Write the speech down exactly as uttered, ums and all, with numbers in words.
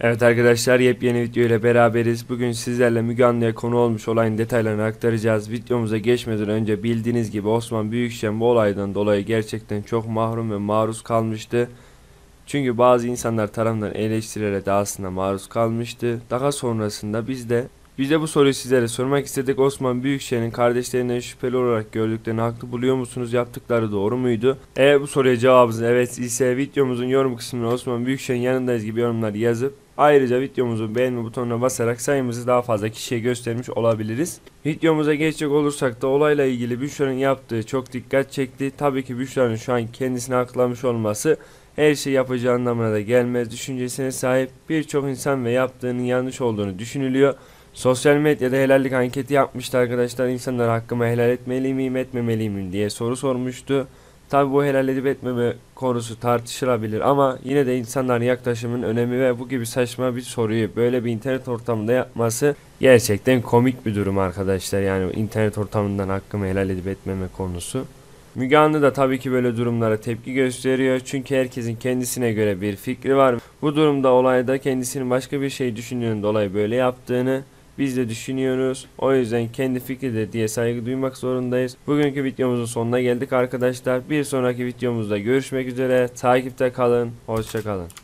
Evet arkadaşlar, yepyeni video ile beraberiz. Bugün sizlerle Müge Anlı'ya konu olmuş olayın detaylarını aktaracağız. Videomuza geçmeden önce bildiğiniz gibi Osman Büyükşen bu olaydan dolayı gerçekten çok mahrum ve maruz kalmıştı. Çünkü bazı insanlar tarafından eleştirilere de aslında maruz kalmıştı. Daha sonrasında biz de biz de bu soruyu sizlere sormak istedik. Osman Büyükşen'in kardeşlerinden şüpheli olarak gördüklerini haklı buluyor musunuz? Yaptıkları doğru muydu? Eğer bu soruya cevabınız evet ise videomuzun yorum kısmına Osman Büyükşen yanındayız gibi yorumlar yazıp ayrıca videomuzun beğenme butonuna basarak sayımızı daha fazla kişiye göstermiş olabiliriz. Videomuza geçecek olursak da olayla ilgili Büşra'nın yaptığı çok dikkat çekti. Tabii ki Büşra'nın şu an kendisini aklamış olması her şey yapacağı anlamına da gelmez düşüncesine sahip. Birçok insan ve yaptığının yanlış olduğunu düşünülüyor. Sosyal medyada helallik anketi yapmıştı arkadaşlar. İnsanlar hakkımı helal etmeli miyim etmemeli miyim diye soru sormuştu. Tabi bu helal edip etmeme konusu tartışılabilir ama yine de insanların yaklaşımının önemi ve bu gibi saçma bir soruyu böyle bir internet ortamında yapması gerçekten komik bir durum arkadaşlar. Yani internet ortamından hakkımı helal edip etmeme konusu. Müge Anlı da tabii ki böyle durumlara tepki gösteriyor. Çünkü herkesin kendisine göre bir fikri var. Bu durumda olayda kendisinin başka bir şey düşündüğünden dolayı böyle yaptığını biz de düşünüyoruz. O yüzden kendi fikridir diye saygı duymak zorundayız. Bugünkü videomuzun sonuna geldik arkadaşlar. Bir sonraki videomuzda görüşmek üzere. Takipte kalın. Hoşça kalın.